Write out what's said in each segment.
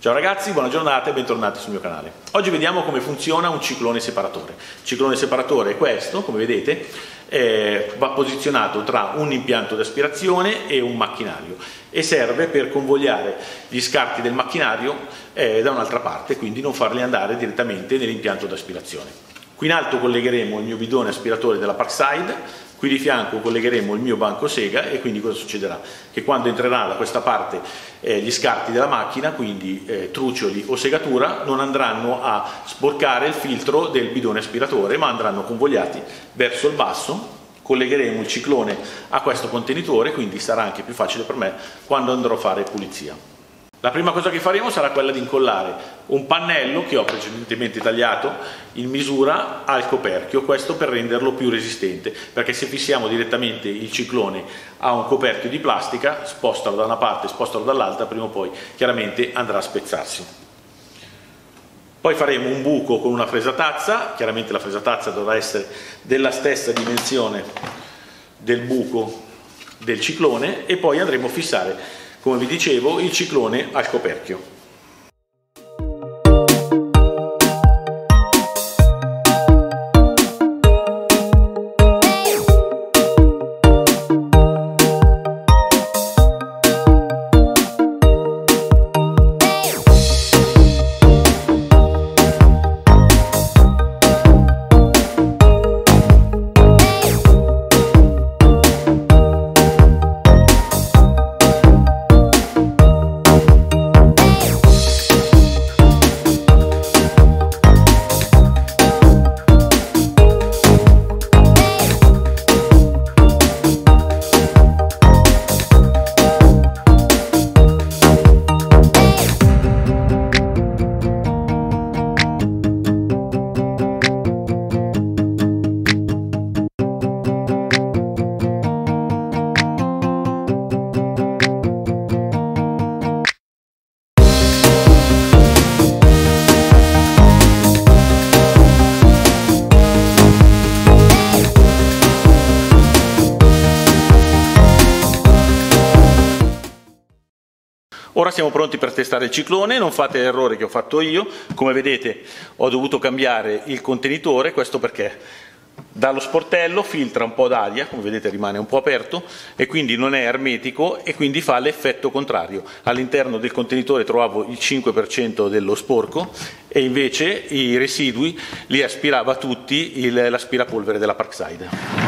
Ciao ragazzi, buona giornata e bentornati sul mio canale. Oggi vediamo come funziona un ciclone separatore. Il ciclone separatore è questo, come vedete, va posizionato tra un impianto di aspirazione e un macchinario e serve per convogliare gli scarti del macchinario da un'altra parte, quindi non farli andare direttamente nell'impianto di aspirazione. Qui in alto collegheremo il mio bidone aspiratore della Parkside. Qui di fianco collegheremo il mio banco sega e quindi cosa succederà? Che quando entrerà da questa parte gli scarti della macchina, quindi trucioli o segatura, non andranno a sporcare il filtro del bidone aspiratore, ma andranno convogliati verso il basso. Collegheremo il ciclone a questo contenitore, quindi sarà anche più facile per me quando andrò a fare pulizia. La prima cosa che faremo sarà quella di incollare un pannello che ho precedentemente tagliato in misura al coperchio, questo per renderlo più resistente, perché se fissiamo direttamente il ciclone a un coperchio di plastica, spostalo da una parte, spostalo dall'altra, prima o poi chiaramente andrà a spezzarsi. Poi faremo un buco con una fresatazza, chiaramente la fresatazza dovrà essere della stessa dimensione del buco del ciclone e poi andremo a fissare, come vi dicevo, il ciclone al coperchio. Ora siamo pronti per testare il ciclone, non fate l'errore che ho fatto io. Come vedete ho dovuto cambiare il contenitore, questo perché dallo sportello filtra un po' d'aria, come vedete rimane un po' aperto e quindi non è ermetico e quindi fa l'effetto contrario. All'interno del contenitore trovavo il 5% dello sporco e invece i residui li aspirava tutti l'aspirapolvere della Parkside.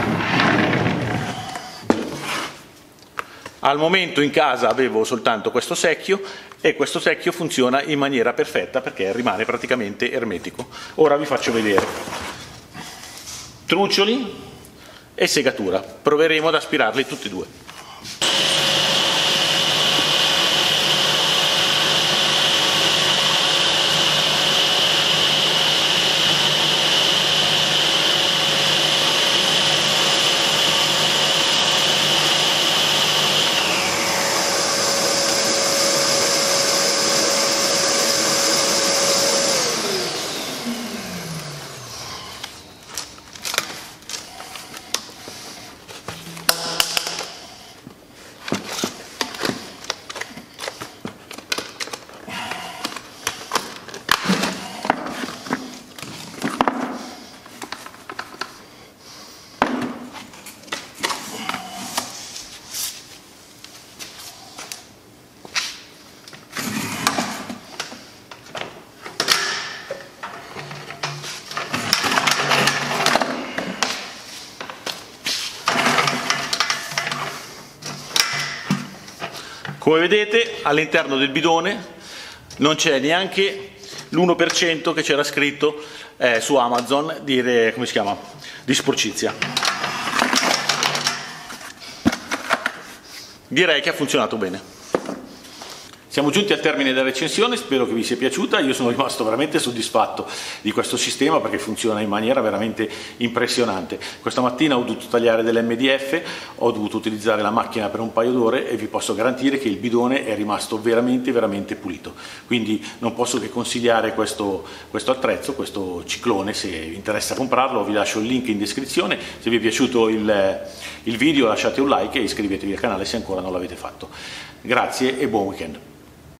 Al momento in casa avevo soltanto questo secchio e questo secchio funziona in maniera perfetta perché rimane praticamente ermetico. Ora vi faccio vedere trucioli e segatura. Proveremo ad aspirarli tutti e due. Come vedete all'interno del bidone non c'è neanche l'1% che c'era scritto su Amazon di sporcizia. Direi che ha funzionato bene. Siamo giunti al termine della recensione, spero che vi sia piaciuta. Io sono rimasto veramente soddisfatto di questo sistema perché funziona in maniera veramente impressionante. Questa mattina ho dovuto tagliare dell'MDF, ho dovuto utilizzare la macchina per un paio d'ore e vi posso garantire che il bidone è rimasto veramente pulito. Quindi non posso che consigliare questo attrezzo, questo ciclone. Se vi interessa comprarlo vi lascio il link in descrizione. Se vi è piaciuto il video lasciate un like e iscrivetevi al canale se ancora non l'avete fatto. Grazie e buon weekend.